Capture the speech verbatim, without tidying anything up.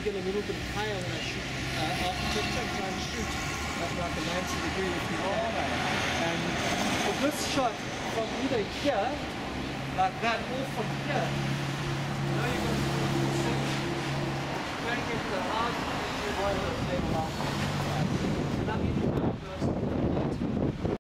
get a little bit higher when I shoot uh, architecture and try and shoot at like a ninety degree if you can. And for this shot, from either here, like that, or from here, you know, you're going to try and get the house to one of those level out.